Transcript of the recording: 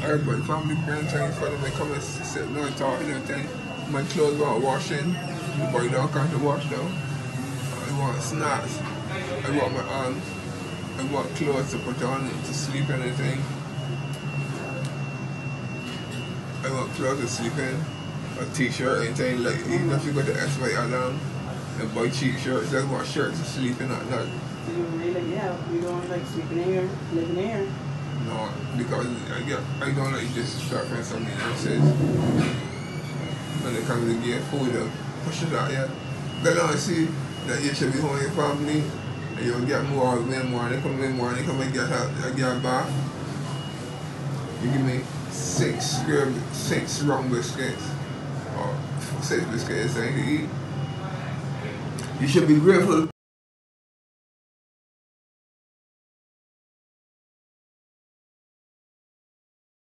Everybody, family, friends, and for them, they come and sit down and talk and everything. My clothes want washing. The boy don't come to wash though. I want snacks. I want clothes to put on to sleep and everything. I want clothes to sleep in. A t-shirt, anything like even if you go to SY Alarm and buy cheap shirts, just want shirts to sleep in at night. You really, yeah, you don't like sleeping here, living here. No, because I don't like disrespect from somebody else's. When it comes to getting food, push it out, yeah. They don't see that you should be home with your family and you'll get more in the morning, come in the morning, come and get a bath. You give me six rum biscuits or 6 biscuits I can eat. You should be grateful.